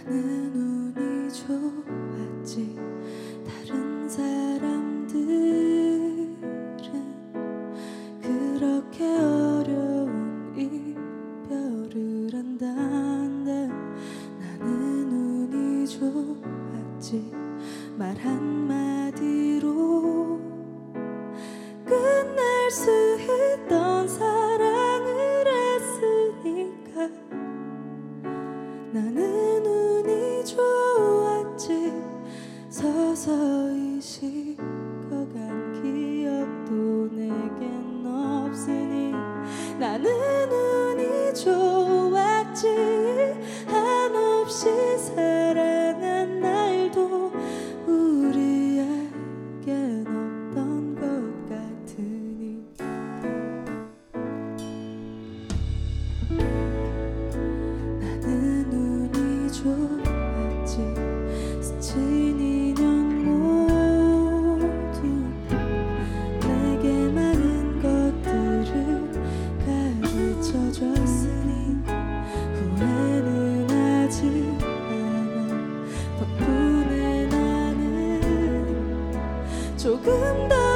나는 운이 좋았지. 다른 사람들은 그렇게 어려운 이별을 한단다. 나는 운이 좋았지. 말 한마디로 끝날 수 있던 사랑을 했으니까. 나는 운이 좋았지. 서서히 식어간 기억도 내겐 없으니. 나는 운이 좋았지. 한없이 사랑한 날도 우리에겐 없던 것 같으니. 나는 운이 좋았지. 스친 인연 모두 내게 많은 것들을 가르쳐줬으니 후회는 하지 않아. 덕분에 나는 조금 더